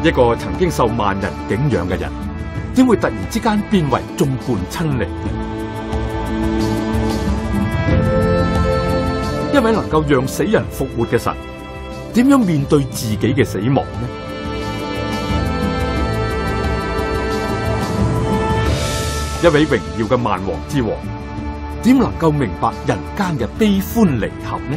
一個曾經受萬人敬仰嘅人，點會突然之間變為眾叛親離呢？一位能夠讓死人復活嘅神，點樣面對自己嘅死亡呢？一位榮耀嘅萬王之王，點能夠明白人間嘅悲歡離合呢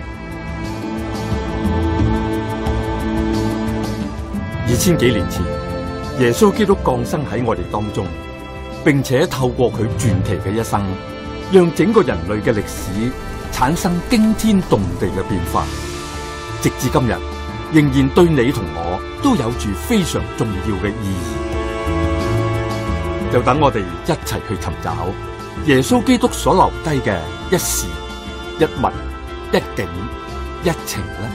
？2000幾年前，耶穌基督降生喺我哋當中，並且透過佢傳奇嘅一生，讓整個人類嘅歷史產生驚天動地嘅變化。直至今日，仍然對你同我都有住非常重要嘅意義。就等我哋一齊去尋找耶穌基督所留低嘅一事、一物、一景、一情啦。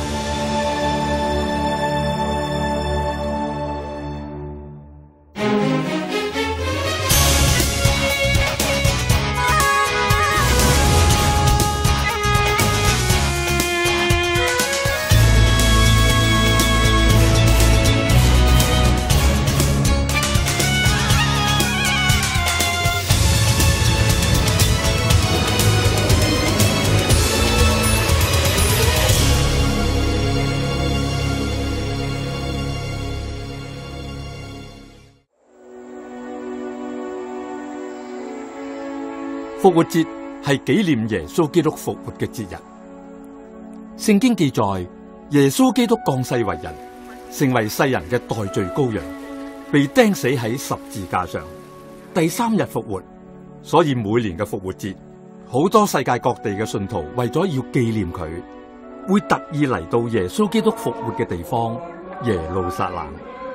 復活節係紀念耶穌基督復活嘅節日。聖經記載，耶穌基督降世為人，成為世人嘅代罪羔羊，被釘死喺十字架上，第3日復活。所以每年嘅復活節，好多世界各地嘅信徒為咗要紀念佢，會特意嚟到耶穌基督復活嘅地方耶路撒冷。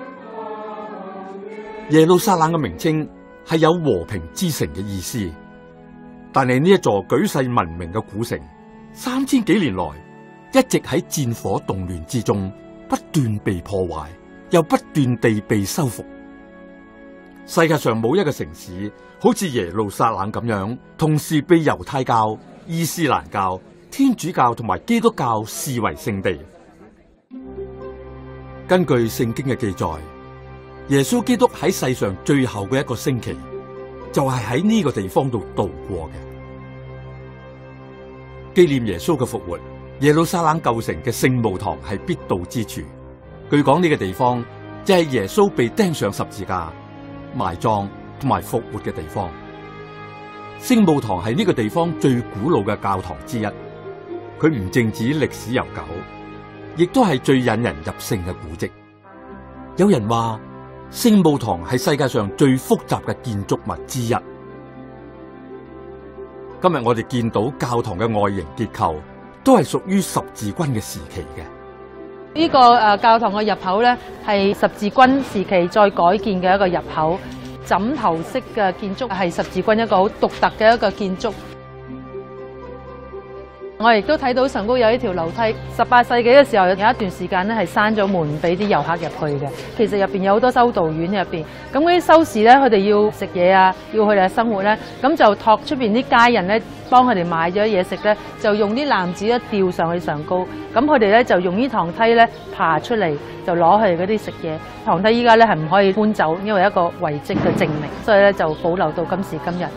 耶路撒冷嘅名稱係有和平之城嘅意思。但係呢一座舉世聞名嘅古城，3000幾年來一直喺戰火動亂之中，不斷被破壞，又不斷地被修復。世界上冇一個城市好似耶路撒冷咁樣，同時被猶太教、伊斯蘭教、天主教同埋基督教視為聖地。根據聖經嘅記載，耶穌基督喺世上最後嘅一個星期，就係喺呢個地方度度過嘅。紀念耶穌嘅復活，耶路撒冷舊城嘅聖墓堂係必到之處。據講呢個地方就係耶穌被釘上十字架、埋葬同埋復活嘅地方。聖墓堂係呢個地方最古老嘅教堂之一，佢唔淨止歷史悠久，亦都係最引人入勝嘅古蹟。有人話，聖墓堂係世界上最複雜嘅建築物之一。今日我哋見到教堂嘅外形結構，都係屬於十字軍嘅時期嘅。 呢個教堂嘅入口咧，係十字軍時期再改建嘅一個入口，枕頭式嘅建築，係十字軍一個好獨特嘅一個建築。我亦都睇到上高有一條樓梯，18世紀嘅時候有一段時間咧係閂咗門俾啲遊客入去嘅。其實入邊有好多修道院入邊，咁嗰啲修士咧，佢哋要食嘢啊，要佢哋嘅生活咧，咁就託出邊啲家人咧幫佢哋買咗嘢食咧，就用啲籃子咧吊上去上高，咁佢哋咧就用呢堂梯咧爬出嚟，就攞佢哋嗰啲食嘢。堂梯依家咧係唔可以搬走，因為一個遺跡嘅證明，所以咧就保留到今時今日。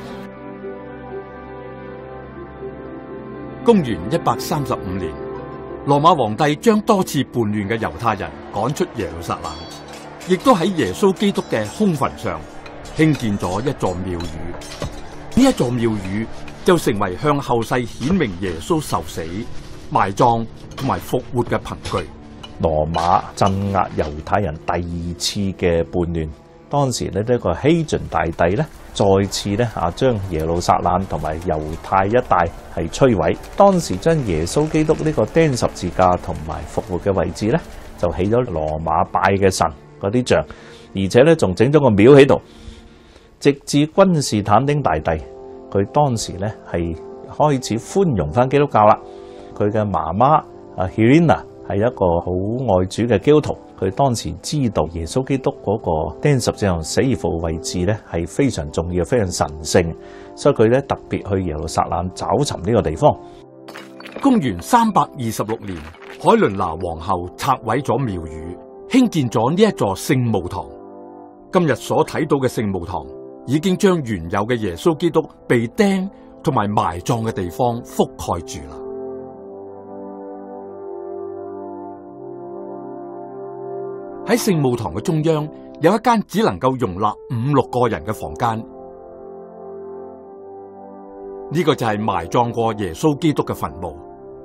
公元135年，羅馬皇帝將多次叛亂嘅猶太人趕出耶路撒冷，亦都喺耶穌基督嘅空墳上興建咗一座廟宇。呢一座廟宇就成為向後世顯明耶穌受死、埋葬同埋復活嘅憑據。 羅馬鎮壓猶太人第2次嘅叛亂，當時呢一個希頓大帝呢，再次咧將耶路撒冷同埋猶太一帶係摧毀。當時將耶穌基督呢個釘十字架同埋復活嘅位置咧，就起咗羅馬拜嘅神嗰啲像，而且咧仲整咗個廟喺度。直至君士坦丁大帝，佢當時咧係開始寬容翻基督教啦。佢嘅媽媽Helena 係一個好愛主嘅基督徒。佢當時知道耶穌基督嗰個釘十字架死而復活位置咧係非常重要、非常神聖，所以佢咧特別去耶路撒冷找尋呢個地方。 公元326年，海倫娜皇后拆毀咗廟宇， 興建咗呢一座聖墓堂。今日所睇到嘅聖墓堂，已經將原有嘅耶穌基督被釘同埋埋葬嘅地方覆蓋住啦。喺聖墓堂嘅中央，有一間只能夠容納5-6個人嘅房間。呢個就係埋葬過耶穌基督嘅墳墓。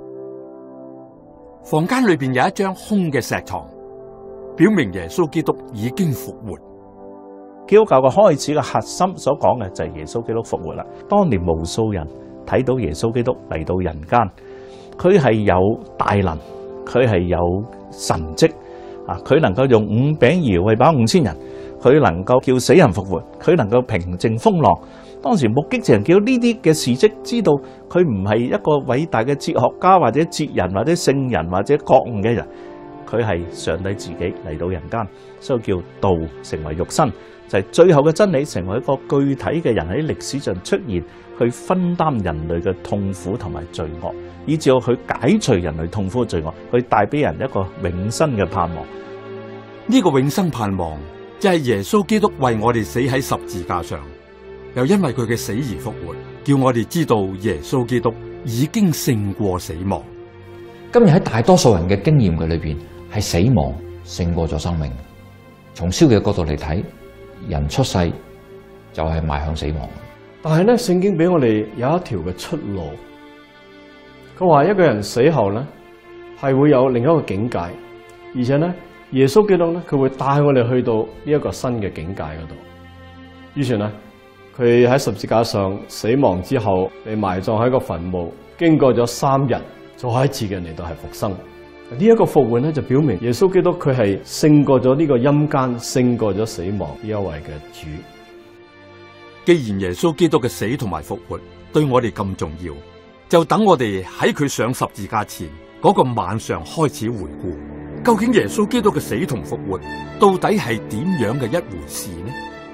房間裏邊有一張空嘅石床，表明耶穌基督已經復活。 基督教嘅開始嘅核心所講嘅就係耶穌基督復活啦。當年無數人睇到耶穌基督嚟到人間，佢係有大能，佢係有神蹟啊！佢能夠用5餅2魚餵飽5000人，佢能夠叫死人復活，佢能夠平靜風浪。當時目擊者人見到呢啲嘅事蹟，知道佢唔係一個偉大嘅哲學家或者哲人或者聖人或者覺悟嘅人，佢係上帝自己嚟到人間，所以叫道成為肉身，就係最後嘅真理成為一個具體嘅人喺歷史上出現，去分擔人類嘅痛苦同埋罪惡，以至去解除人類痛苦嘅罪惡，去帶俾人一個永生嘅盼望。 呢個永生盼望就係耶穌基督為我哋死喺十字架上，又因為佢嘅死而復活，叫我哋知道耶穌基督已經勝過死亡。 今日喺大多數人嘅經驗嘅裏邊，係死亡勝過咗生命。從消極嘅角度嚟睇，人出世就係邁向死亡。 但係咧，聖經俾我哋有一條嘅出路。佢話一個人死後咧，係會有另一個境界，而且咧，耶穌基督咧，佢會帶我哋去到呢一個新嘅境界嗰度。於是咧，佢喺十字架上死亡之後，被埋葬喺個墳墓，經過咗3日，再一次嘅嚟到係復生。呢一個復活咧，就表明耶穌基督佢係勝過咗呢個陰間，勝過咗死亡呢一位嘅主。 既然耶穌基督嘅死同埋復活對我哋咁重要，就等我哋喺佢上十字架前嗰個晚上開始回顧，究竟耶穌基督嘅死同復活到底係點樣嘅一回事呢？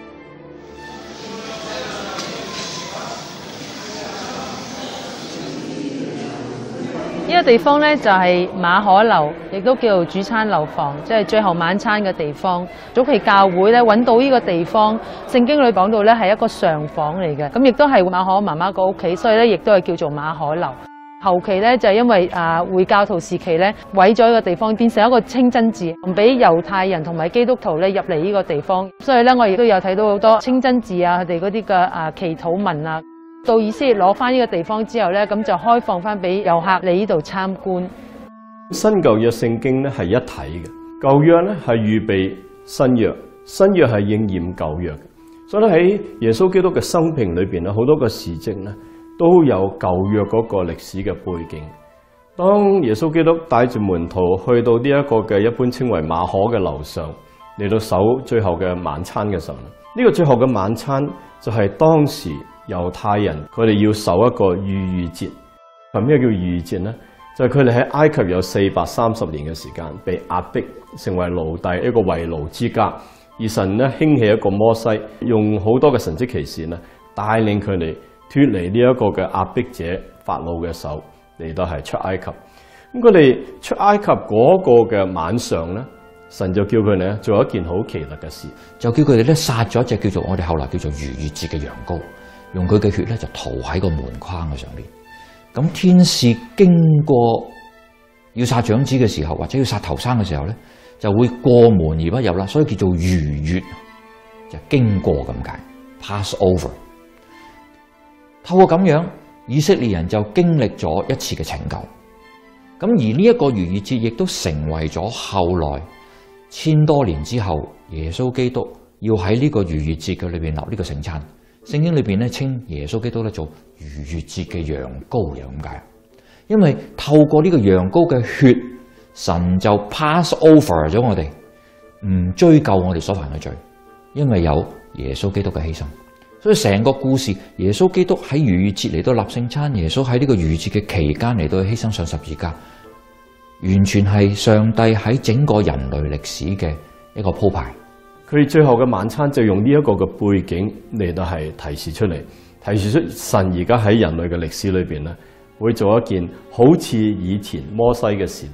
呢個地方咧就係馬可樓，亦都叫做主餐樓房，即係最後晚餐嘅地方。早期教會咧揾到呢個地方，聖經裏講到咧係一個上房嚟嘅，咁亦都係馬可媽媽個屋企，所以咧亦都係叫做馬可樓。後期咧就係因為回教徒時期咧毀咗呢個地方，變成一個清真寺，唔俾猶太人同埋基督徒咧入嚟呢個地方。所以咧我亦都有睇到好多清真寺啊，佢哋嗰啲嘅祈禱文啊。到以色列攞翻呢個地方之後咧，咁就開放翻俾遊客嚟呢度參觀。 新舊約聖經咧係一體嘅，舊約咧係預備新約，新約係應驗舊約嘅。所以咧喺耶穌基督嘅生平裏邊咧，好多個事蹟咧都有舊約嗰個歷史嘅背景。當耶穌基督帶住門徒去到呢一個嘅一般稱為馬可嘅樓上嚟到守最後嘅晚餐嘅時候，呢個最後嘅晚餐就係當時猶太人佢哋要守一個逾越節。咩叫逾越節呢？就係佢哋喺埃及有430年嘅時間被壓迫成為奴隸，一個為奴之家。而神咧興起一個摩西，用好多嘅神蹟奇事咧帶領佢哋脫離呢一個嘅壓迫者法老嘅手，嚟到係出埃及。咁佢哋出埃及嗰個嘅晚上咧，神就叫佢哋做一件好奇特嘅事， 就叫佢哋咧殺咗一隻叫做我哋後來叫做逾越節嘅羊羔，用佢嘅血咧就塗喺個門框嘅上面。咁天使經過要殺長子嘅時候，或者要殺頭生嘅時候咧，就會過門而不入啦，所以叫做逾越，就經過咁解 ，pass over。透過咁樣，以色列人就經歷咗一次嘅拯救。咁而呢一個逾越節亦都成為咗後來1000多年之後，耶穌基督要喺呢個逾越節嘅裏邊立呢個聖餐。聖經裏邊咧稱耶穌基督咧做逾越節嘅羊羔，又咁解。因為透過呢個羊羔嘅血，神就 pass over 咗我哋，唔追究我哋所犯嘅罪，因為有耶穌基督嘅犧牲。所以成個故事，耶穌基督喺逾越節嚟到立聖餐，耶穌喺呢個逾越節嘅期間嚟到犧牲上十字架，完全係上帝喺整個人類歷史嘅一個鋪排。 佢最後嘅晚餐就用呢一個嘅背景嚟到係提示出嚟，提示出神而家喺人類嘅歷史裏邊咧，會做一件好似以前摩西嘅時代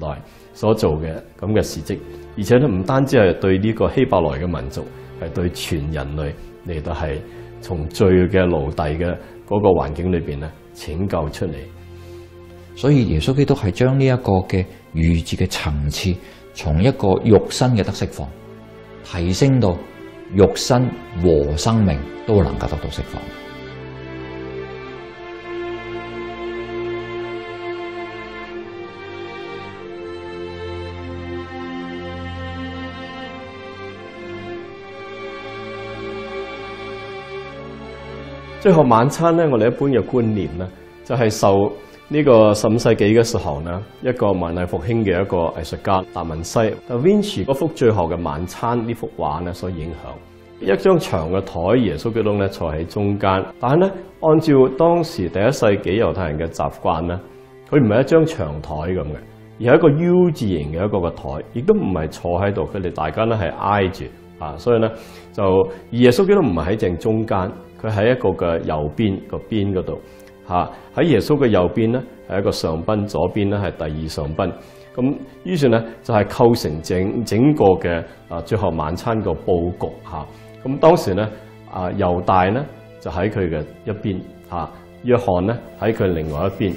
所做嘅咁嘅事蹟，而且咧唔單止係對呢個希伯來嘅民族，係對全人類嚟到係從罪嘅奴隸嘅嗰個環境裏邊咧拯救出嚟。 所以耶穌基督係將呢一個嘅逾越節嘅層次，從一個肉身嘅得釋放，提升到肉身和生命都能夠得到釋放。 最後晚餐咧，我哋一般嘅觀念咧，就係受呢個15世紀嘅時候呢，一個文藝復興嘅一個藝術家達文西 Da Vinci 嗰幅最後嘅晚餐呢幅畫咧所影響。一張長嘅台，耶穌基督咧坐喺中間，但係咧按照當時第1世紀猶太人嘅習慣咧，佢唔係一張長台咁嘅，而係一個 U 字形嘅一個個台，亦都唔係坐喺度，佢哋大家咧係挨住啊，所以咧就而耶穌基督唔係喺正中間。佢喺一個嘅右邊個邊嗰度，喺耶穌嘅右邊咧係一個上賓，左邊咧係第二上賓。咁於是咧就係構成整個嘅最後晚餐個佈局嚇。咁當時咧猶大咧就喺佢嘅一邊，約翰咧喺佢另外一邊。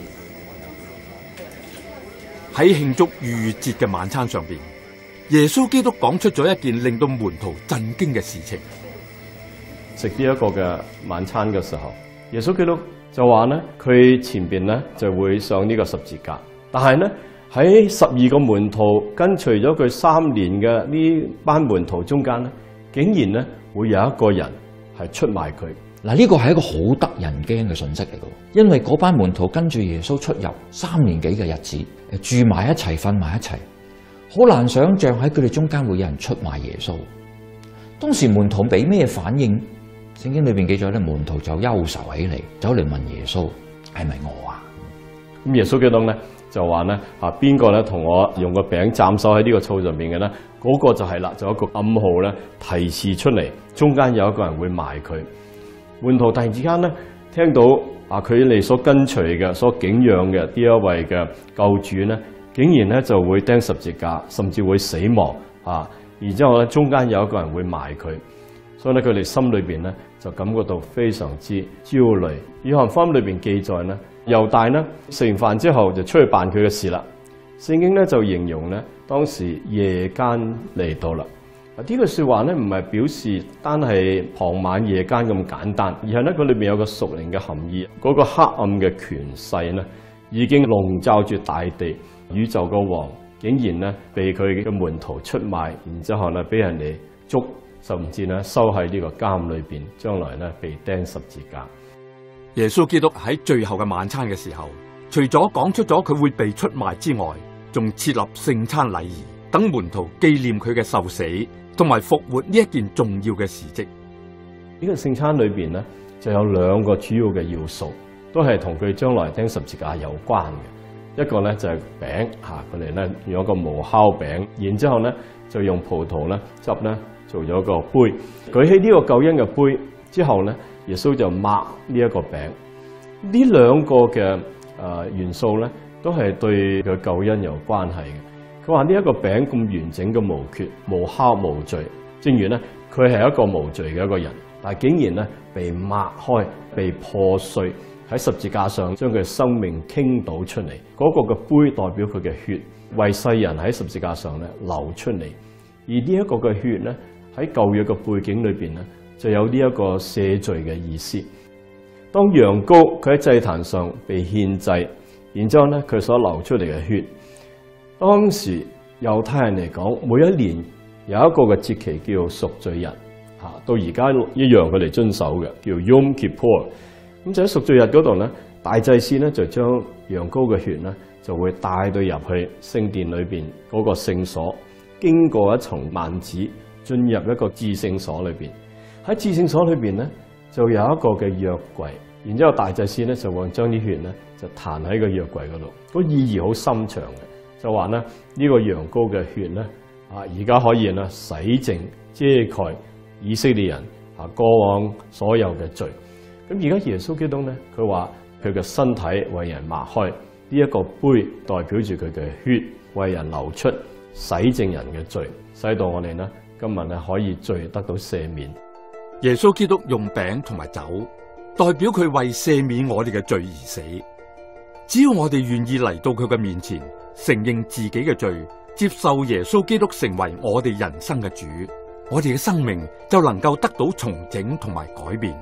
喺慶祝逾越節嘅晚餐上邊，耶穌基督講出咗一件令到門徒震驚嘅事情。 食呢一個嘅晚餐嘅時候，耶穌基督就話咧，佢前邊咧就會上呢個十字架，但係咧喺12個門徒跟隨咗佢3年嘅呢班門徒中間咧，竟然咧會有一個人係出賣佢。 嗱，呢個係一個好得人驚嘅信息嚟嘅，因為嗰班門徒跟住耶穌出遊3年幾嘅日子，住埋一齊，瞓埋一齊，好難想象喺佢哋中間會有人出賣耶穌。當時門徒俾咩反應？聖經裏邊記載咧，門徒就憂愁起嚟，走嚟問耶穌：係咪我啊？ 咁耶穌基督咧就話咧邊個咧同我用個餅蘸手喺呢個醋上邊嘅咧？嗰個就係啦，就有一個暗號咧提示出嚟，中間有一個人會賣佢。門徒突然之間咧聽到佢哋所跟隨嘅、所敬仰嘅呢一位嘅救主咧，竟然咧就會釘十字架，甚至會死亡然之後咧中間有一個人會賣佢。所以咧，佢哋心裏邊咧就感覺到非常之焦慮。約翰福音裏邊記載咧，猶大咧食完飯之後就出去辦佢嘅事啦。聖經咧就形容咧，當時夜間嚟到啦。呢句説話咧唔係表示單係傍晚夜間咁簡單，而係咧佢裏邊有個屬靈嘅含義。嗰個黑暗嘅權勢咧已經籠罩住大地，宇宙個王竟然咧被佢嘅門徒出賣，然之後咧俾人哋捉。甚至咧收喺呢個監裏邊，將來咧被釘十字架。 耶穌基督喺最後嘅晚餐嘅時候，除咗講出咗佢會被出賣之外，仲設立聖餐禮儀，等門徒紀念佢嘅受死同埋復活呢一件重要嘅事蹟。 呢個聖餐裏邊咧就有2個主要嘅要素，都係同佢將來釘十字架有關嘅。一個咧就係餅佢哋咧用一個無酵餅，然之後咧就用葡萄咧汁咧。做咗個杯，舉起呢個救恩嘅杯之後咧，耶穌就擘呢一個餅。呢2個嘅元素咧，都係對佢救恩有關係嘅。佢話呢一個餅咁完整嘅無缺、無酵無罪，正如咧佢係一個無罪嘅一個人，但係竟然咧被擘開、被破碎喺十字架上，將佢生命傾倒出嚟。嗰個嘅杯代表佢嘅血，為世人喺十字架上咧流出嚟。而呢一個嘅血咧，喺舊約嘅背景裏邊咧，就有呢一個赦罪嘅意思。當羊羔佢喺祭壇上被獻祭，然之後咧佢所流出嚟嘅血，當時猶太人嚟講，每一年有一個嘅節期叫做贖罪日，到而家一樣佢哋遵守嘅，叫 Yom Kippur。咁就喺贖罪日嗰度咧，大祭司咧就將羊羔嘅血咧就會帶到入去聖殿裏邊嗰個聖所，經過一層幔子。進入一個至聖所裏邊，喺至聖所裏邊咧就有一個嘅約櫃，然之後大祭司咧就會將啲血咧就彈喺個約櫃嗰度，個意義好深長嘅，就話咧呢個羊羔嘅血咧而家可以咧洗淨遮蓋以色列人過往所有嘅罪。咁而家耶穌基督咧，佢話佢嘅身體為人擘開，呢一個杯代表住佢嘅血， 為人流出，洗淨人嘅罪，使到我哋呢今日呢可以罪得到赦免。 耶穌基督用餅同埋酒，代表佢為赦免我哋嘅罪而死。只要我哋願意嚟到佢嘅面前，承認自己嘅罪，接受耶穌基督成為我哋人生嘅主，我哋嘅生命就能夠得到重整同埋改變。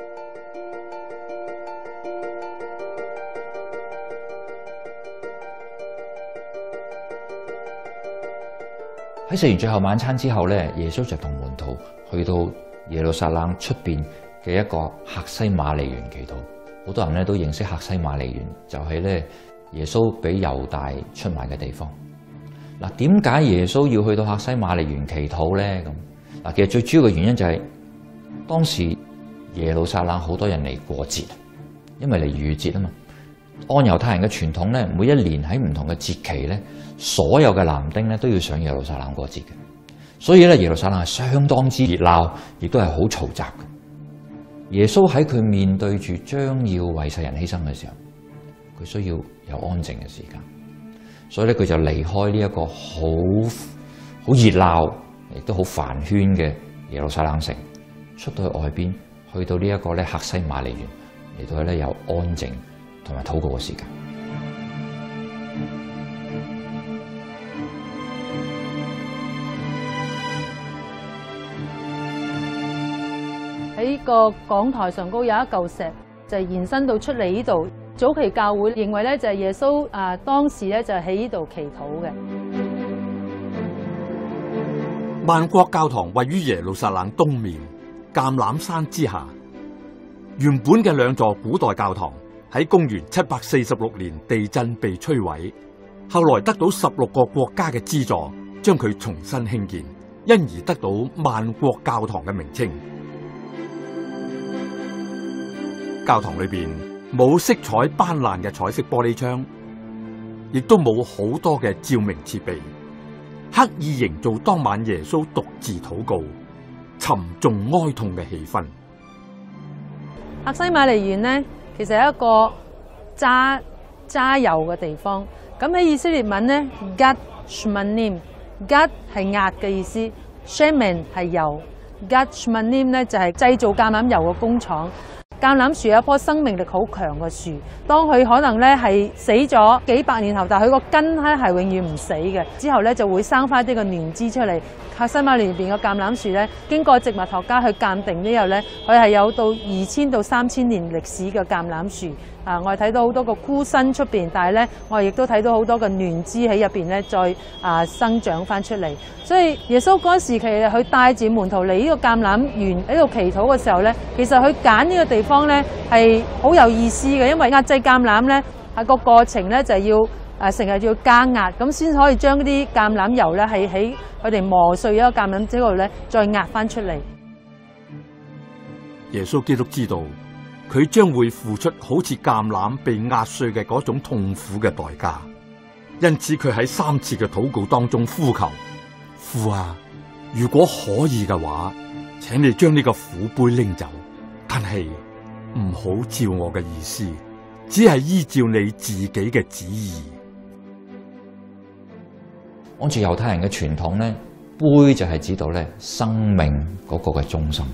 喺食完最後晚餐之後咧，耶穌就同門徒去到耶路撒冷出邊嘅一個客西馬尼園祈禱。好多人咧都認識客西馬尼園，就係咧耶穌俾猶大出賣嘅地方。嗱，點解耶穌要去到客西馬尼園祈禱咧？咁嗱，其實最主要嘅原因就係當時耶路撒冷好多人嚟過節，因為嚟逾越節啊嘛。按猶太人嘅傳統咧，每一年喺唔同嘅節期咧，所有嘅男丁咧都要上耶路撒冷過節嘅，所以咧耶路撒冷係相當之熱鬧，亦都係好嘈雜嘅。耶穌喺佢面對住將要為世人犧牲嘅時候，佢需要有安靜嘅時間，所以咧佢就離開呢一個好熱鬧，亦都好繁喧嘅耶路撒冷城，出到去外邊，去到呢一個咧客西馬尼園，嚟到咧有安靜同埋禱告嘅時間。 喺個講台上高有一嚿石，就延伸到出嚟呢度。早期教會認為咧，就係耶穌當時咧就喺呢度祈禱嘅。 萬國教堂位於耶路撒冷東面橄欖山之下。原本嘅兩座古代教堂喺公元746年地震被摧毀，後來得到16個國家嘅資助，將佢重新興建，因而得到萬國教堂嘅名稱。教堂裏邊冇色彩斑斕嘅彩色玻璃窗，亦都冇好多嘅照明設備，刻意營造當晚耶穌獨自禱告、沉重哀痛嘅氣氛。 客西馬尼園呢，其實係一個揸油嘅地方。咁喺以色列文呢 ，Gad Shmanim，Gad 係壓嘅意思 ，Shemen 係油 ，Gad Shmanim 呢就係製造橄欖油嘅工廠。橄欖樹係一棵生命力好強嘅樹，當佢可能咧係死咗幾百年後，但係佢個根咧係永遠唔死嘅，之後咧就會生翻啲個嫩枝出嚟。客西馬尼園入邊嘅橄欖樹咧，經過植物學家去鑑定之後咧，佢係有到2000到3000年歷史嘅橄欖樹。我哋睇到好多個枯身出邊，但係咧我哋亦都睇到好多個嫩枝喺入邊咧再生長翻出嚟。所以耶穌嗰時期佢帶住門徒嚟呢個橄欖園喺度祈禱嘅時候咧，其實佢揀呢個地方咧係好有意思嘅，因為壓製橄欖咧係個過程咧就係要成日要加壓，咁先可以將啲橄欖油咧係喺佢哋磨碎咗個橄欖之後咧再壓翻出嚟。 耶穌基督知道佢將會付出好似橄欖被壓碎嘅嗰種痛苦嘅代價，因此佢喺3次嘅禱告當中呼求：父啊，如果可以嘅話，請你將呢個苦杯拎走，但係唔好照我嘅意思，只係依照你自己嘅旨意。 按照猶太人嘅傳統咧，杯就係指到咧生命嗰個嘅中心。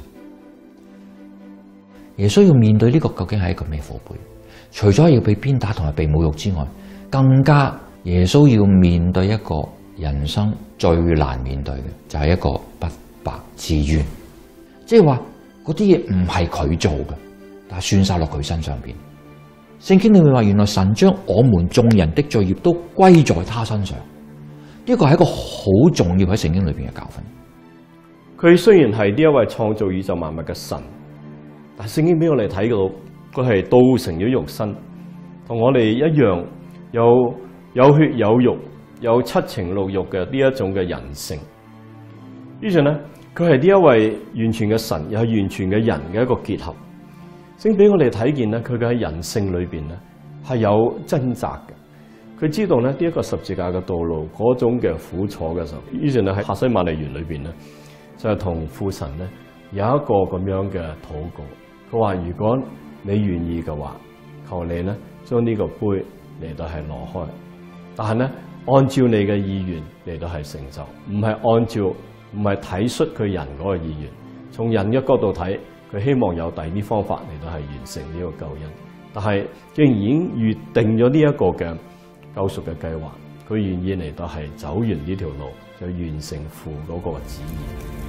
耶穌要面對呢個究竟係一個咩火杯？除咗要被鞭打同埋被侮辱之外，更加耶穌要面對一個人生最難面對嘅，就係一個不白之冤。即係話嗰啲嘢唔係佢做嘅，但係算晒落佢身上邊。聖經裏面話，原來神將我們眾人的罪孽都歸在他身上。呢個係一個好重要喺聖經裏邊嘅教訓。 佢雖然係呢一位創造宇宙萬物嘅神，但係聖經俾我哋睇到，佢係道成咗肉身，同我哋一樣有血有肉、有七情六欲嘅呢一種嘅人性。於是呢，佢係呢一位完全嘅神，又係完全嘅人嘅一個結合。聖經俾我哋睇見咧，佢嘅喺人性裏邊咧係有掙扎嘅。佢知道咧呢一個十字架嘅道路嗰種嘅苦楚嘅時候，於是咧喺客西馬尼園裏邊咧就係同父神咧有一個咁樣嘅禱告。佢話：如果你願意嘅話，求你咧將呢個杯嚟到係攞開。但係咧按照你嘅意願嚟到係成就，唔係體恤佢人嗰個意願。從人嘅角度睇，佢希望有第二啲方法嚟到係完成呢個救恩。但係既然已經預定咗呢一個嘅救贖嘅計劃，佢願意嚟到係走完呢條路，就完成父嗰個旨意。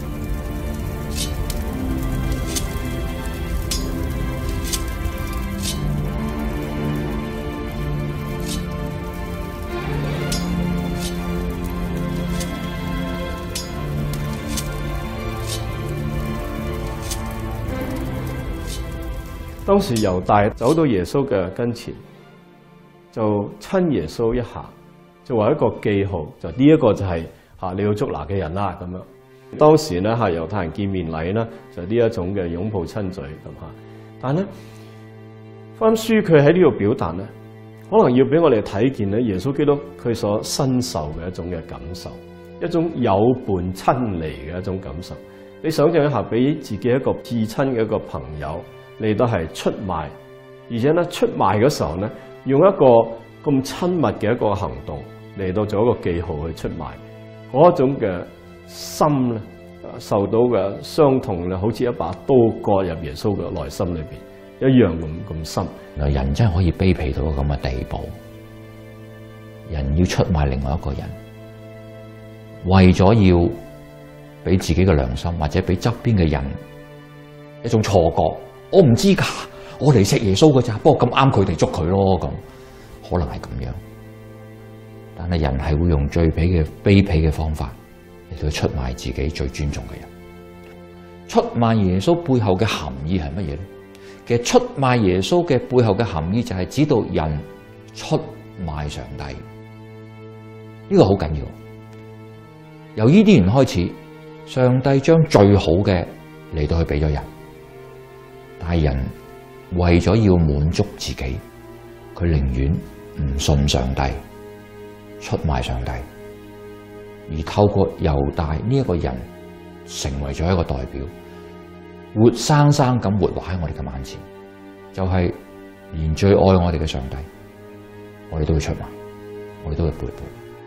當時猶大走到耶穌嘅跟前，就親耶穌一下，就話一個記號，就呢一個就係你要捉拿嘅人啦咁樣。當時咧猶太人見面禮咧就呢一種嘅擁抱親嘴咁嚇。但係咧福音書佢喺呢度表達咧，可能要俾我哋睇見咧耶穌基督佢所身受嘅一種嘅感受，一種友伴親離嘅一種感受。你想象一下，俾自己一個至親嘅一個朋友嚟到係出賣，而且咧出賣嘅時候咧，用一個咁親密嘅一個行動嚟到做一個記號去出賣，嗰種嘅心咧受到嘅傷痛咧，好似一把刀割入耶穌嘅內心裏邊一樣咁深。 人真係可以卑鄙到咁嘅地步，人要出賣另外一個人，為咗要俾自己嘅良心或者俾側邊嘅人一種錯覺。我唔知噶，我嚟錫耶穌噶咋，不過咁啱佢哋捉佢咯，咁可能係咁樣。但係人係會用最卑鄙嘅方法嚟到出賣自己最尊重嘅人。出賣耶穌背後嘅含義係乜嘢咧？其實出賣耶穌嘅背後嘅含義就係指到人出賣上帝。呢個好緊要。由呢啲人開始，上帝將最好嘅嚟到去俾咗人。但係人為咗要滿足自己，佢寧願唔信上帝，出賣上帝，而透過猶大呢一個人，成為咗一個代表，活生生咁活喺我哋嘅眼前，就係連最愛我哋嘅上帝，我哋都會出賣，我哋都會背叛。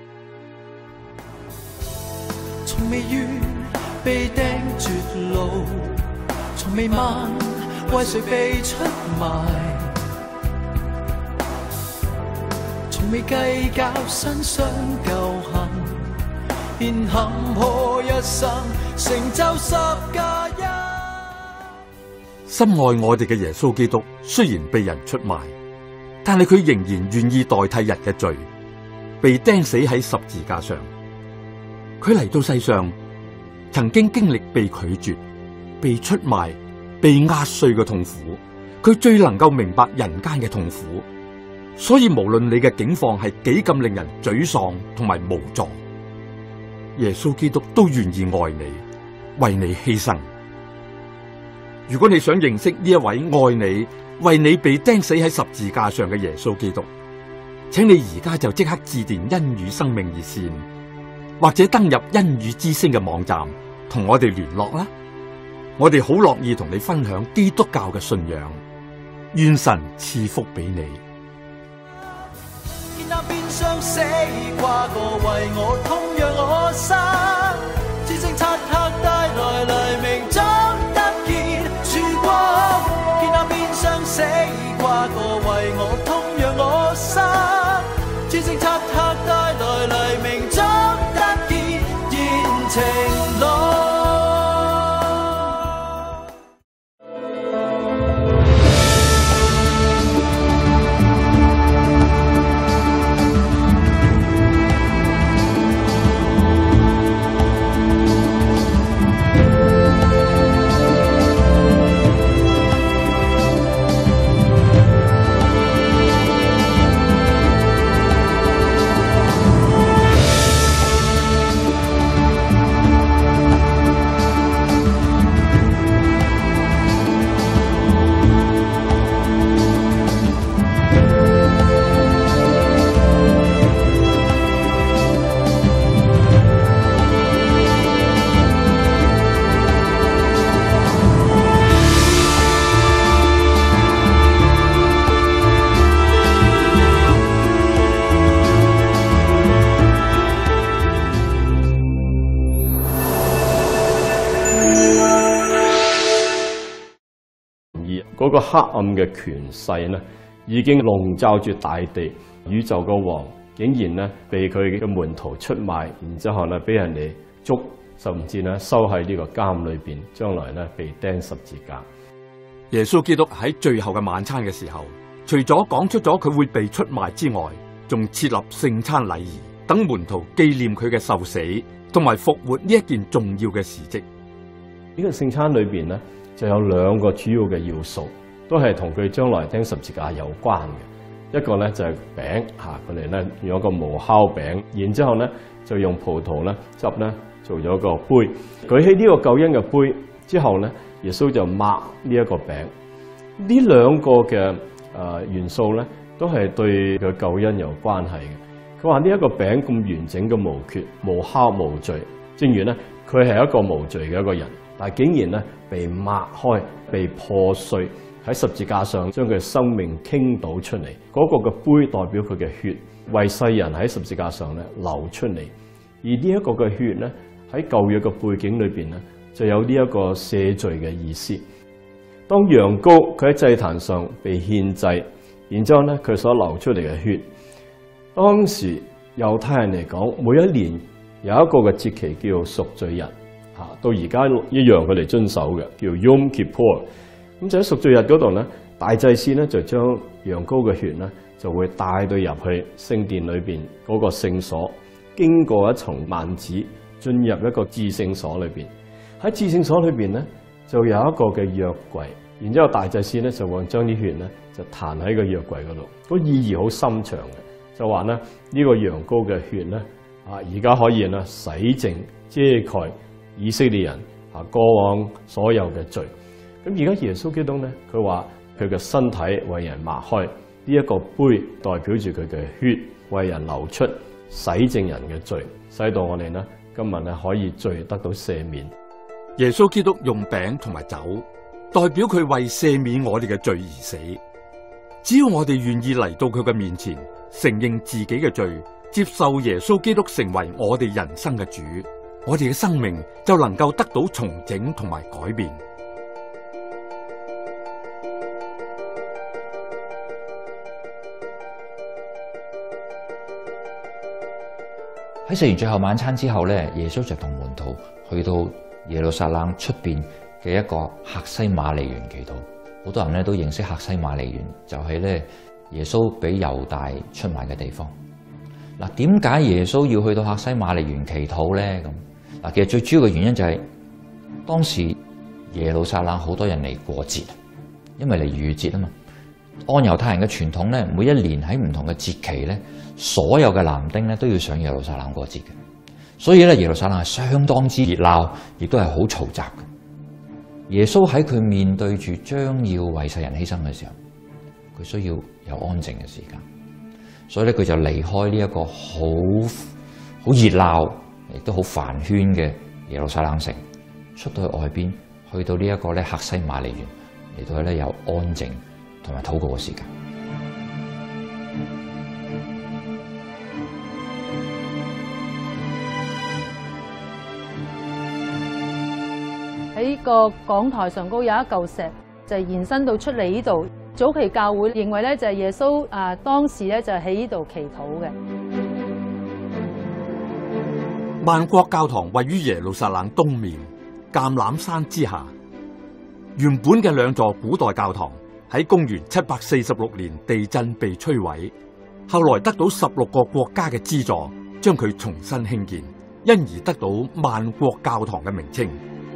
從未遇被釘絕路，從未問為誰被出賣，從未計較身上舊恨，便坎坷一生成就10+1。 深愛我哋嘅耶穌基督，雖然被人出賣，但係佢仍然願意代替人嘅罪，被釘死喺十字架上。佢嚟到世上，曾經經歷被拒絕、被出賣、被壓碎嘅痛苦，佢最能夠明白人間嘅痛苦，所以無論你嘅境況係幾咁令人沮喪同埋無助，耶穌基督都願意愛你，為你犧牲。如果你想認識呢一位愛你、為你被釘死喺十字架上嘅耶穌基督，請你而家就即刻致電恩語生命熱線，或者登入恩語之聲嘅網站同我哋聯絡啦。我哋好樂意同你分享基督教嘅信仰，願神賜福俾你。 見那邊廂死跨過為我痛讓我生，只剩漆黑帶來黎明，總得見曙光。見那邊廂死跨過為我痛讓我生，只剩漆黑帶來黎明，總得見現晴朗。 嗰個黑暗嘅權勢呢，已經籠罩住大地，宇宙個王竟然呢被佢嘅門徒出賣，然之後呢俾人哋捉，甚至呢收喺呢個監裏邊，將來呢被釘十字架。 耶穌基督喺最後嘅晚餐嘅時候，除咗講出咗佢會被出賣之外，仲設立聖餐禮儀，等門徒紀念佢嘅受死同埋復活呢一件重要嘅事蹟。 呢個聖餐裏邊呢，就有兩個主要嘅要素，都係同佢將來釘十字架有關嘅。一個呢就係餅嚇，佢哋呢用一個無酵餅，然之後呢就用葡萄呢汁呢做咗個杯，舉起呢個救恩嘅杯之後呢，耶穌就擘呢一個餅。呢兩個嘅元素呢，都係對佢救恩有關係嘅。佢話呢一個餅咁完整嘅無缺、無酵無罪，正如呢佢係一個無罪嘅一個人，但係竟然呢被擘開、被破碎，喺十字架上將佢生命傾倒出嚟。嗰個嘅杯代表佢嘅血，為世人喺十字架上咧流出嚟。而呢一個嘅血呢，喺舊約嘅背景裏邊呢，就有呢一個赦罪嘅意思。當羊羔佢喺祭壇上被獻祭，然之後呢佢所流出嚟嘅血，當時猶太人嚟講，每一年有一個嘅節期叫做贖罪日，到而家一樣佢哋遵守嘅，叫 Yom Kippur。咁就喺贖罪日嗰度呢，大祭司呢就將羊羔嘅血呢就會帶到入去聖殿裏邊嗰個聖所，經過一層幔子進入一個至聖所裏邊。喺至聖所裏邊呢，就有一個嘅約櫃，然之後大祭司呢就會將啲血呢就彈喺個約櫃嗰度。個意義好深長嘅，就話呢呢個羊羔嘅血呢而家可以呢洗淨遮蓋以色列人過往所有嘅罪。咁而家耶穌基督呢，佢話佢嘅身體為人擘開，呢一個杯代表住佢嘅血為人流出，洗淨人嘅罪，使到我哋呢今日呢可以罪得到赦免。 耶穌基督用餅同埋酒，代表佢為赦免我哋嘅罪而死。只要我哋願意嚟到佢嘅面前，承認自己嘅罪，接受耶穌基督成為我哋人生嘅主，我哋嘅生命就能夠得到重整同埋改變。 喺食完最後晚餐之後咧，耶穌就同門徒去到耶路撒冷出邊嘅一個客西馬尼園祈禱。好多人咧都認識客西馬尼園，就係咧耶穌俾猶大出賣嘅地方。嗱，點解耶穌要去到客西馬尼園祈禱咧？咁嗱，其實最主要嘅原因就係當時耶路撒冷好多人嚟過節，因為嚟逾越節啊嘛。按猶太人嘅傳統咧，每一年喺唔同嘅節期咧，所有嘅男丁咧都要上耶路撒冷過節嘅，所以咧耶路撒冷係相當之熱鬧，亦都係好嘈雜嘅。耶穌喺佢面對住將要為世人犧牲嘅時候，佢需要有安靜嘅時間，所以咧佢就離開呢一個好熱鬧，亦都好繁喧嘅耶路撒冷城，出到去外邊，去到呢一個咧客西馬尼園，嚟到咧有安靜同埋禱告嘅時間。 喺個講台上高有一嚿石，就延伸到出嚟呢度。早期教會認為咧就係耶穌當時咧就喺呢度祈禱嘅。 萬國教堂位於耶路撒冷東面橄欖山之下。原本嘅兩座古代教堂喺公元746年地震被摧毀，後來得到16個國家嘅資助，將佢重新興建，因而得到萬國教堂嘅名稱。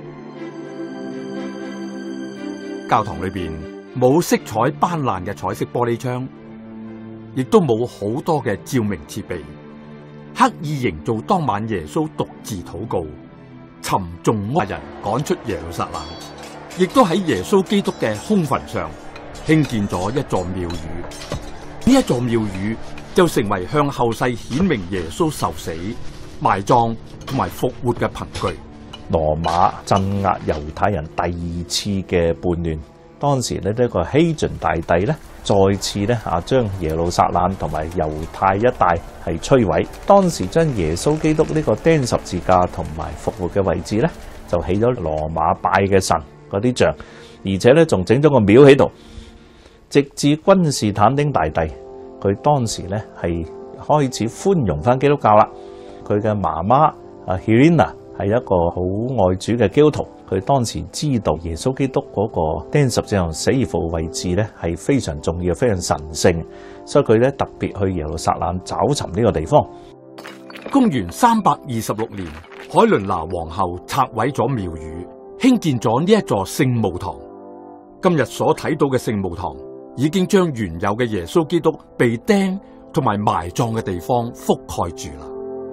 教堂裏邊冇色彩斑斕嘅彩色玻璃窗，亦都冇好多嘅照明設備，刻意營造當晚耶穌獨自禱告、沉重哀人趕出耶路撒冷，亦都喺耶穌基督嘅空墳上興建咗一座廟宇。呢一座廟宇就成為向後世顯明耶穌受死、埋葬同埋復活嘅憑據。 羅馬鎮壓猶太人第二次嘅叛亂，當時呢個希頓大帝呢再次呢將耶路撒冷同埋猶太一帶係摧毀。當時將耶穌基督呢個釘十字架同埋復活嘅位置呢，就起咗羅馬拜嘅神嗰啲像， 而且咧仲整咗個廟喺度。直至君士坦丁大帝，佢當時咧係開始寬容翻基督教啦。佢嘅媽媽Helena 係一個好愛主嘅基督徒，佢當時知道耶穌基督嗰個釘十字架死而復活位置咧係非常重要、非常神聖，所以佢咧特別去耶路撒冷找尋呢個地方。 公元326年，海倫娜皇后拆毀咗廟宇，興建咗呢一座聖墓堂。今日所睇到嘅聖墓堂，已經將原有嘅耶穌基督被釘同埋埋葬嘅地方覆蓋住啦。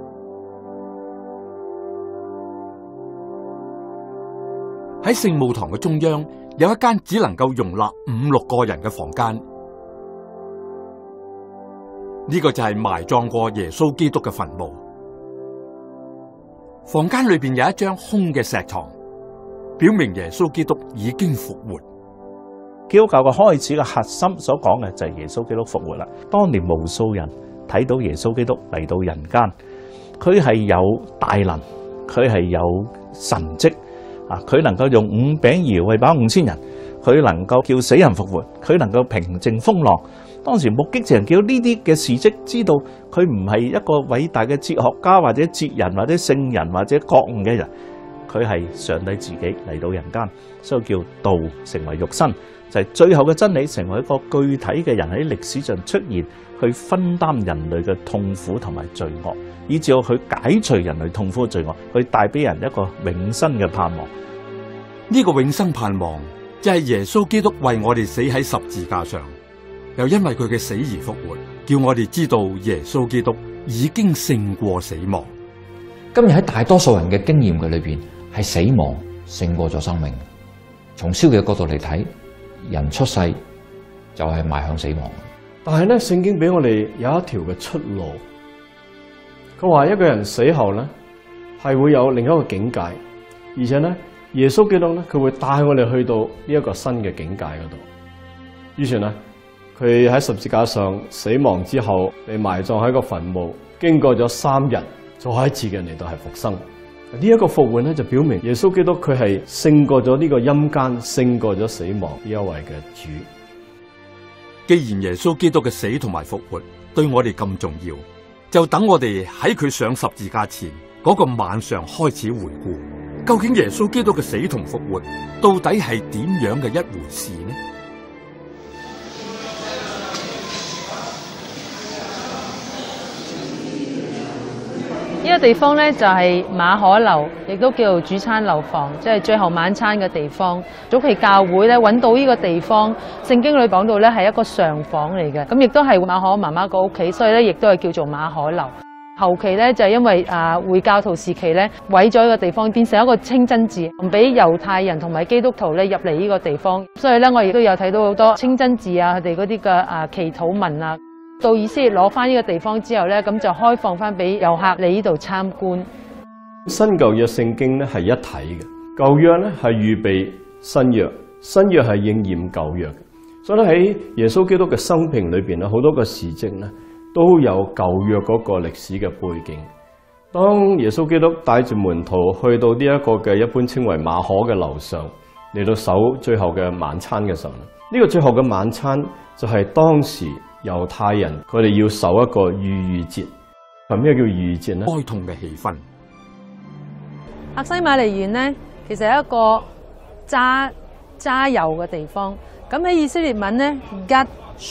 喺聖墓堂嘅中央，有一間只能夠容納5-6個人嘅房間。呢個就係埋葬過耶穌基督嘅墳墓。房間裏邊有一張空嘅石床，表明耶穌基督已經復活。 基督教嘅開始嘅核心所講嘅就係耶穌基督復活啦。當年無數人睇到耶穌基督嚟到人間，佢係有大能，佢係有神蹟啊！佢能夠用5餅2魚餵飽5000人，佢能夠叫死人復活，佢能夠平靜風浪。當時目擊者人見到呢啲嘅事蹟，知道佢唔係一個偉大嘅哲學家或者哲人或者聖人或者覺悟嘅人，佢係上帝自己嚟到人間，所以叫道成為肉身。就係最後嘅真理成為一個具體嘅人喺歷史上出現，去分擔人類嘅痛苦同埋罪惡，以至去解除人類痛苦嘅罪惡，去帶俾人一個永生嘅盼望。 呢個永生盼望就係耶穌基督為我哋死喺十字架上，又因為佢嘅死而復活，叫我哋知道耶穌基督已經勝過死亡。 今日喺大多數人嘅經驗嘅裏邊，係死亡勝過咗生命。從消極嘅角度嚟睇，人出世就係邁向死亡。 但係咧，聖經俾我哋有一條嘅出路。佢話一個人死後咧，係會有另一個境界，而且咧，耶穌基督咧，佢會帶我哋去到呢一個新嘅境界嗰度。於是咧，佢喺十字架上死亡之後，被埋葬喺個墳墓，經過咗3日，再一次嘅嚟到係復生。呢一個復活咧，就表明耶穌基督佢係勝過咗呢個陰間，勝過咗死亡呢一位嘅主。 既然耶穌基督嘅死同埋復活對我哋咁重要，就等我哋喺佢上十字架前嗰個晚上開始回顧，究竟耶穌基督嘅死同復活到底係點樣嘅一回事呢？ 呢個地方咧就係馬可樓，亦都叫做主餐樓房，即係最後晚餐嘅地方。早期教會咧揾到呢個地方，聖經裏講到咧係一個上房嚟嘅，咁亦都係馬可媽媽個屋企，所以咧亦都係叫做馬可樓。後期咧就係因為回教徒時期咧毀咗呢個地方，變成一個清真寺，唔俾猶太人同埋基督徒咧入嚟呢個地方。所以咧我亦都有睇到好多清真寺啊，佢哋嗰啲嘅祈禱文啊。到以色列攞翻呢個地方之後咧，咁就開放翻俾遊客嚟呢度參觀。 新舊約聖經咧係一體嘅，舊約咧係預備新約，新約係應驗舊約嘅。所以咧喺耶穌基督嘅生平裏邊咧，好多個事蹟咧都有舊約嗰個歷史嘅背景。當耶穌基督帶住門徒去到呢一個嘅一般稱為馬可嘅樓上嚟到守最後嘅晚餐嘅時候，呢個最後嘅晚餐就係當時猶太人佢哋要守一個逾越節。係咩叫逾越節呢？ 哀痛嘅氣氛。 客西馬尼園呢，其實係一個揸油嘅地方。咁喺以色列文呢 ，Gad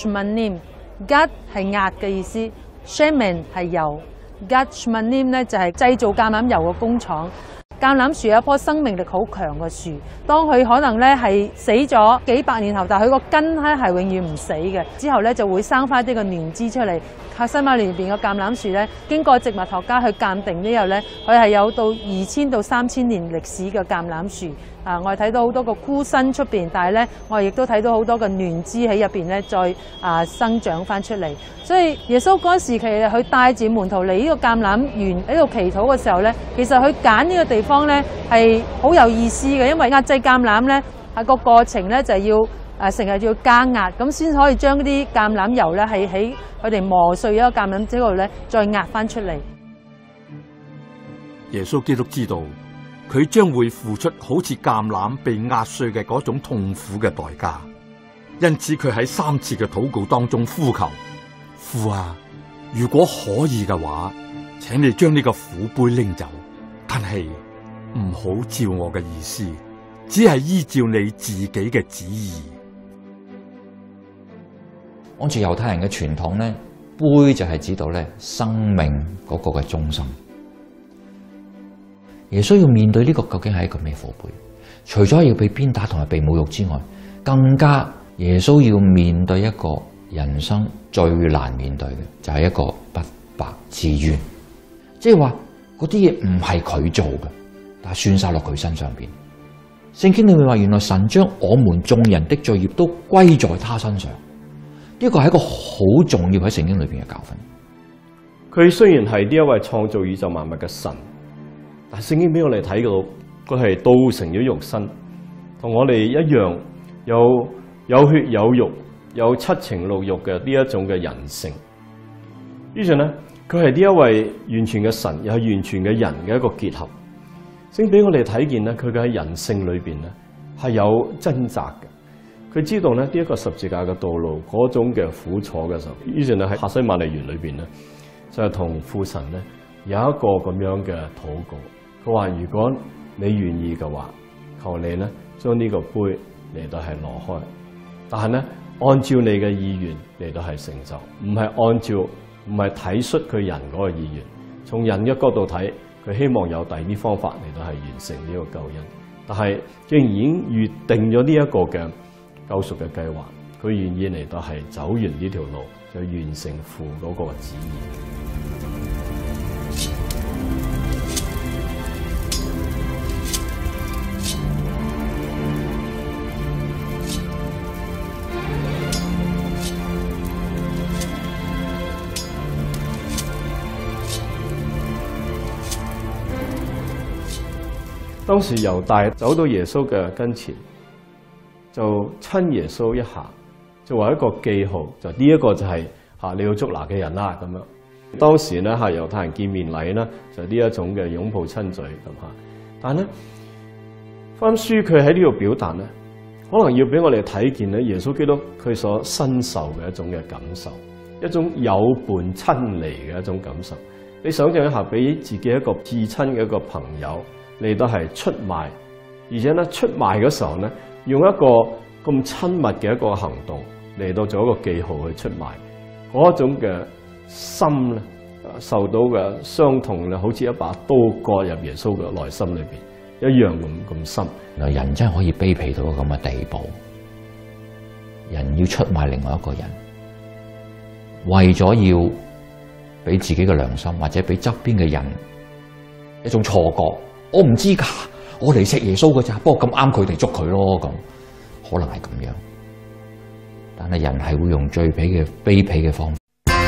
Shmanim，Gad 係壓嘅意思 ，Shemen 係油 ，Gad Shmanim 咧就係製造橄欖油嘅工廠。橄欖樹係一棵生命力好強嘅樹，當佢可能咧係死咗幾百年後，但係佢個根咧係永遠唔死嘅，之後咧就會生翻啲個嫩枝出嚟。客西馬尼園入邊嘅橄欖樹咧，經過植物學家去鑑定之後咧，佢係有到2000到3000年歷史嘅橄欖樹。我哋睇到好多個枯身出邊，但係咧我哋亦都睇到好多個嫩枝喺入邊咧再生長翻出嚟。所以耶穌嗰時期佢帶住門徒嚟呢個橄欖園喺度祈禱嘅時候咧，其實佢揀呢個地方咧係好有意思嘅，因為壓製橄欖咧係個過程咧就係要成日要加壓，咁先可以將啲橄欖油咧係喺佢哋磨碎咗個橄欖之後咧再壓翻出嚟。 耶穌基督知道佢將會付出好似橄欖被壓碎嘅嗰種痛苦嘅代價。因此佢喺3次嘅禱告當中呼求：父啊，如果可以嘅話，請你將呢個苦杯拎走，但係唔好照我嘅意思，只係依照你自己嘅旨意。 按照猶太人嘅傳統咧，杯就係指到咧生命嗰個嘅中心。耶穌要面對呢個究竟係一個咩苦杯？除咗要被鞭打同埋被侮辱之外，更加耶穌要面對一個人生最難面對嘅，就係一個不白之冤。即係話嗰啲嘢唔係佢做嘅，但係算晒落佢身上邊。聖經裏面話，原來神將我們眾人的罪孽都歸在他身上。呢個係一個好重要喺聖經裏邊嘅教訓。 佢雖然係呢一位創造宇宙萬物嘅神，但係聖經俾我哋睇到，佢係道成咗肉身，同我哋一樣有血有肉，有七情六欲嘅呢一種嘅人性。於是呢，佢係呢一位完全嘅神，又係完全嘅人嘅一個結合。聖經俾我哋睇見咧，佢嘅喺人性裏邊咧係有掙扎嘅。佢知道咧呢一個十字架嘅道路嗰種嘅苦楚嘅時候，於是咧喺客西馬尼園裏邊咧就係同父神咧有一個咁樣嘅禱告。佢話：如果你願意嘅話，求你咧將呢個杯嚟到係攞開。但係咧按照你嘅意願嚟到係成就，唔係體恤佢人嗰個意願。從人嘅角度睇，佢希望有第二啲方法嚟到係完成呢個救恩。但係既然已經預定咗呢一個嘅救贖嘅計劃，佢願意嚟到係走完呢條路，就完成父嗰個旨意。當時猶大走到耶穌嘅跟前，就親耶穌一下，就話一個記號，就呢一個就係你要捉拿嘅人啦咁樣。當時咧猶太人見面禮咧就呢一種嘅擁抱親嘴咁吓，但係咧福音書佢喺呢度表達咧，可能要俾我哋睇見咧耶穌基督佢所身受嘅一種嘅感受，一種有伴親離嘅一種感受。你想象一下，俾自己一個至親嘅一個朋友嚟到係出賣，而且咧出賣嘅時候咧，用一個咁親密嘅一個行動嚟到做一個記號去出賣，嗰種嘅心咧受到嘅傷痛咧，好似一把刀割入耶穌嘅內心裏邊一樣咁深。 原來人真係可以卑鄙到咁嘅地步，人要出賣另外一個人，為咗要俾自己嘅良心或者俾側邊嘅人一種錯覺。我唔知噶，我嚟食耶穌噶咋，不過咁啱佢哋捉佢咯，咁可能係咁樣。但係人係會用最卑鄙嘅方法。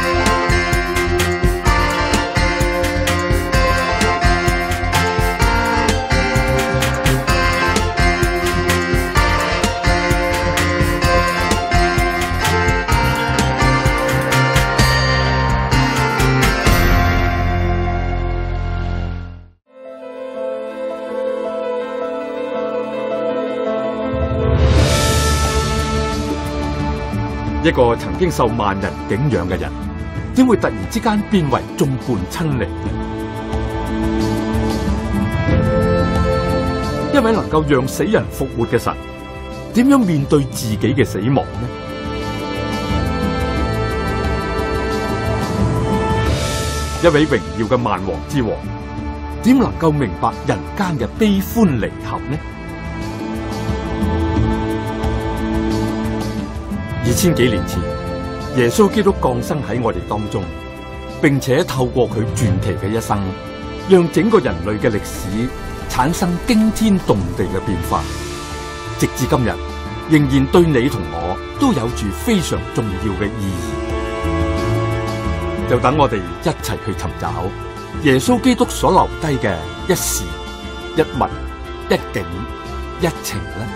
一個曾經受萬人敬仰嘅人，點會突然之間變為眾叛親離呢？一位能夠讓死人復活嘅神，點樣面對自己嘅死亡呢？一位榮耀嘅萬王之王，點能夠明白人間嘅悲歡離合呢？2000幾年前，耶穌基督降生喺我哋當中，並且透過佢傳奇嘅一生，讓整個人類嘅歷史產生驚天動地嘅變化。直至今日，仍然對你同我都有住非常重要嘅意義。就等我哋一齊去尋找耶穌基督所留低嘅一事、一物、一景、一情啦。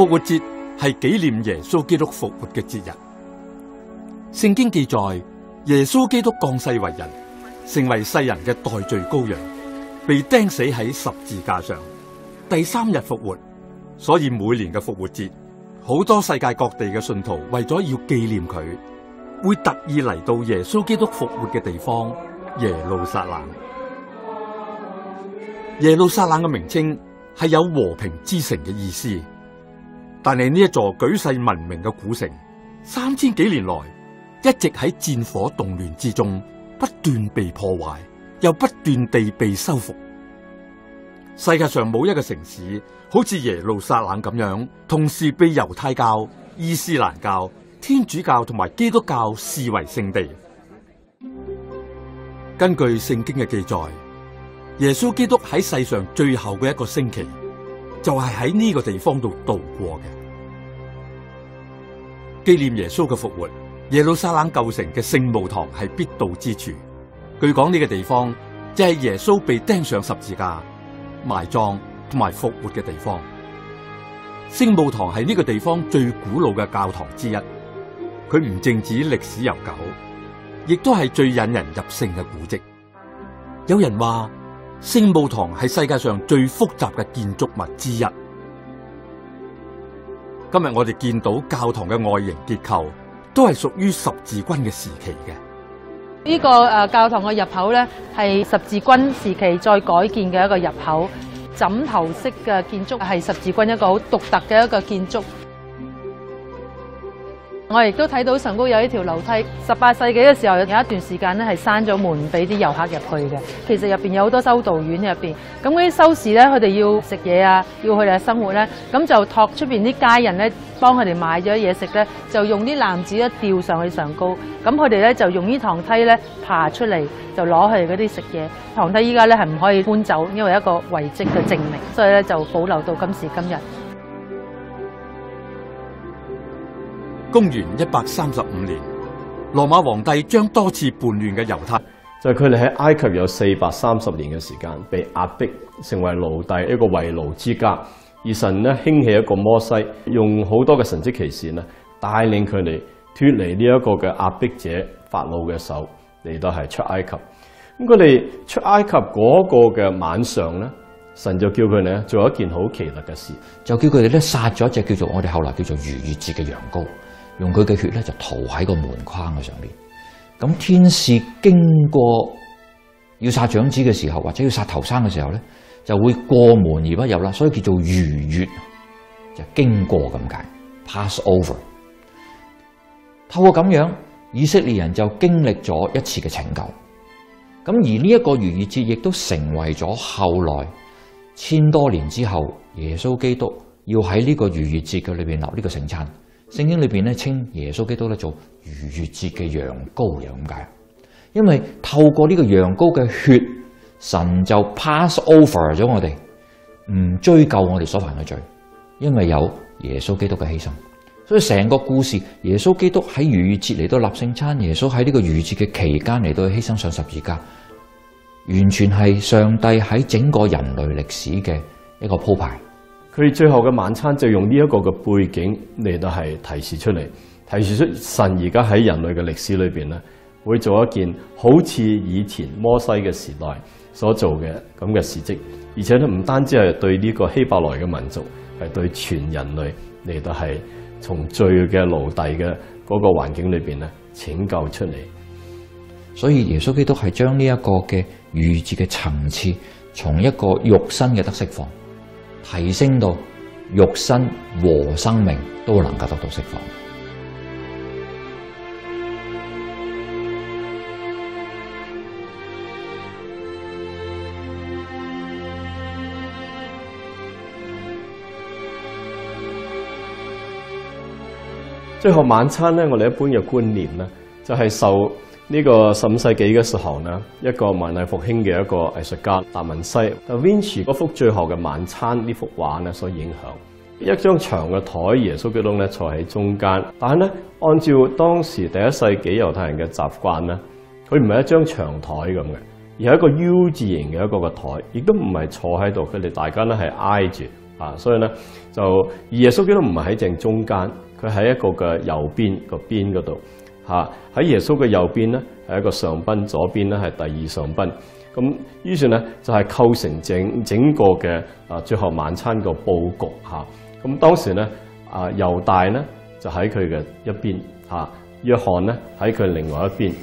復活節係紀念耶穌基督復活嘅節日。聖經記載，耶穌基督降世為人，成為世人嘅代罪羔羊，被釘死喺十字架上，第3日復活。所以每年嘅復活節，好多世界各地嘅信徒為咗要紀念佢，會特意嚟到耶穌基督復活嘅地方耶路撒冷。耶路撒冷嘅名稱係有和平之城嘅意思，但係呢一座舉世聞名嘅古城，3000幾年來一直喺戰火動亂之中，不斷被破壞，又不斷地被修復。世界上冇一個城市好似耶路撒冷咁樣，同時被猶太教、伊斯蘭教、天主教同埋基督教視為聖地。根據聖經嘅記載，耶穌基督喺世上最後嘅一個星期，就係喺呢個地方度度過嘅。紀念耶穌嘅復活，耶路撒冷舊城嘅聖墓堂係必到之處。據講呢個地方就係耶穌被釘上十字架、埋葬同埋復活嘅地方。聖墓堂係呢個地方最古老嘅教堂之一，佢唔淨止歷史悠久，亦都係最引人入勝嘅古蹟。有人話聖墓堂係世界上最複雜嘅建築物之一。今日我哋見到教堂嘅外形結構，都係屬於十字軍嘅時期嘅。 呢個教堂嘅入口咧，係十字軍時期再改建嘅一個入口，枕頭式嘅建築，係十字軍一個好獨特嘅一個建築。我亦都睇到上高有一條樓梯，18世紀嘅時候有一段時間咧係閂咗門俾啲遊客入去嘅。其實入邊有好多修道院入邊，咁嗰啲修士咧，佢哋要食嘢啊，要佢哋生活咧，咁就託出邊啲家人咧幫佢哋買咗嘢食咧，就用啲籃子咧吊上去上高，咁佢哋咧就用呢堂梯咧爬出嚟，就攞佢哋嗰啲食嘢。堂梯依家咧係唔可以搬走，因為一個遺跡嘅證明，所以咧就保留到今時今日。 公元135年，羅馬皇帝將多次叛亂嘅猶太， 就係佢哋喺埃及有430年嘅時間被壓迫，成為奴隸，一個為奴之家。而神咧興起一個摩西，用好多嘅神蹟奇事咧，帶領佢哋脫離呢一個嘅壓迫者法老嘅手，嚟到係出埃及。咁佢哋出埃及嗰個嘅晚上咧，神就叫佢哋咧做一件好奇特嘅事， 就叫佢哋咧殺咗一隻叫做我哋後來叫做逾越節嘅羊羔，用佢嘅血咧就塗喺個門框嘅上面。咁天使經過要殺長子嘅時候，或者要殺頭生嘅時候咧，就會過門而不入啦，所以叫做逾越，就經過咁解 ，pass over。透過咁樣，以色列人就經歷咗一次嘅拯救。咁而呢一個逾越節亦都成為咗後來1000多年之後，耶穌基督要喺呢個逾越節嘅裏邊立呢個聖餐。聖經裏邊咧稱耶穌基督咧做逾越節嘅羊羔，又咁解。因為透過呢個羊羔嘅血，神就 pass over 咗我哋，唔追究我哋所犯嘅罪，因為有耶穌基督嘅犧牲。所以成個故事，耶穌基督喺逾越節嚟到立聖餐，耶穌喺呢個逾越節嘅期間嚟到犧牲上十字架，完全係上帝喺整個人類歷史嘅一個鋪排。 佢哋最後嘅晚餐就用呢一個嘅背景嚟到係提示出嚟，提示出神而家喺人類嘅歷史裏邊咧，會做一件好似以前摩西嘅時代所做嘅咁嘅事蹟，而且咧唔單止係對呢個希伯來嘅民族，係對全人類嚟到係從罪嘅奴隸嘅嗰個環境裏邊咧拯救出嚟。 所以耶穌基督係將呢一個嘅逾越節嘅層次，從一個肉身嘅得釋放，提升到肉身和生命都能夠得到釋放。 最後晚餐咧，我哋一般嘅觀念咧，就係受呢個15世紀嘅時候呢，一個文藝復興嘅一個藝術家達文西 Da Vinci 嗰幅最後嘅晚餐呢幅畫咧所影響。一張長嘅台，耶穌基督咧坐喺中間，但係咧按照當時第1世紀猶太人嘅習慣咧，佢唔係一張長台咁嘅，而係一個 U 字形嘅一個台，亦都唔係坐喺度，佢哋大家咧係挨住所以咧就耶穌基督唔係喺正中間，佢喺一個嘅右邊個邊嗰度喺耶穌嘅右邊咧係一個上賓，左邊咧係第二上賓。咁於是咧就係構成整個嘅最後晚餐個佈局咁當時咧猶大咧就喺佢嘅一邊約翰咧喺佢另外一邊。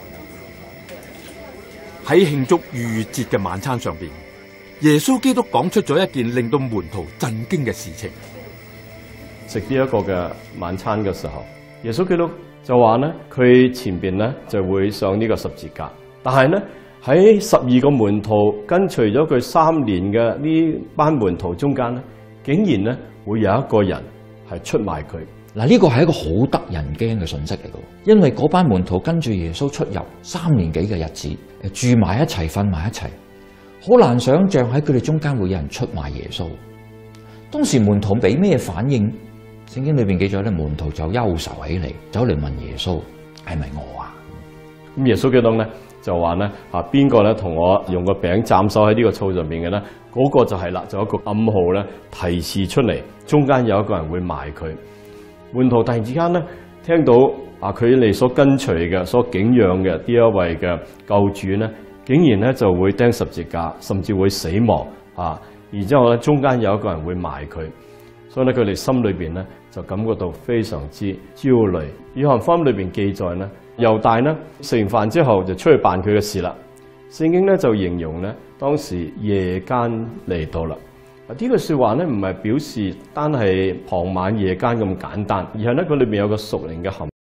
喺慶祝逾越節嘅晚餐上邊，耶穌基督講出咗一件令到門徒震驚嘅事情。 食呢一個嘅晚餐嘅時候，耶穌基督就話咧，佢前邊咧就會上呢個十字架，但係咧喺12個門徒跟隨咗佢3年嘅呢班門徒中間咧，竟然咧會有一個人係出賣佢。 嗱，呢個係一個好得人驚嘅信息嚟嘅，因為嗰班門徒跟住耶穌出入3年幾嘅日子，住埋一齊，瞓埋一齊，好難想象喺佢哋中間會有人出賣耶穌。當時門徒俾咩反應？聖經裏邊記載咧，門徒就憂愁起嚟，走嚟問耶穌：係咪我啊？ 咁耶穌基督咧就話咧邊個咧同我用個餅蘸手喺呢個醋上面嘅咧？嗰個就係啦，就有一個暗號咧提示出嚟，中間有一個人會賣佢。門徒突然之間咧聽到佢哋所跟隨嘅、所敬仰嘅呢一位嘅救主咧，竟然咧就會釘十字架，甚至會死亡然之後咧中間有一個人會賣佢，所以咧佢哋心裏邊咧就感覺到非常之焦慮。約翰福音裏邊記載咧，猶大呢食完飯之後就出去辦佢嘅事啦。聖經咧就形容咧當時夜間嚟到啦。呢句說話咧唔係表示單係傍晚夜間咁簡單，而係咧佢裏邊有個屬靈嘅含義。